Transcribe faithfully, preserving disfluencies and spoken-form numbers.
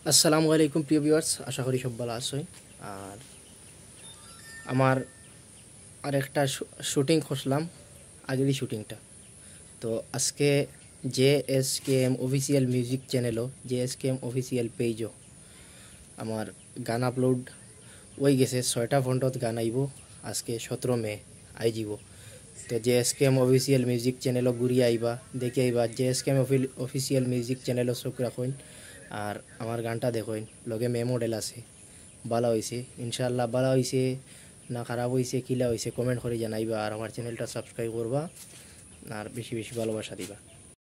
আসসালামু আলাইকুম প্রিয় ভিউয়ার্স, আশা করি সব ভালো আছেন। আর আমার আরেকটা শুটিং করলাম, আগেরই শুটিংটা। তো আজকে J S K M official music চ্যানেলও J S K M official পেজও আমার গান আপলোড হয়ে গেছে। ছয়টা ফন্টত গান আইব আজকে সতেরো মে আই যাব। তো J S K M official music চ্যানেলও ঘুরিয়ে আইবা, দেখে আইবা। J S K M official music চ্যানেলও চোখ রাখুন আর আমার গানটা দেখুন। লগে মে মডেল আছে, ভালো হয়েছে ইনশাআল্লাহ। ভালো হয়েছে না খারাপ হয়েছে কিলা হয়েছে কমেন্ট করে জানাইবা। আর আমার চ্যানেলটা সাবস্ক্রাইব করবা আর বেশি বেশি ভালোবাসা দিবা।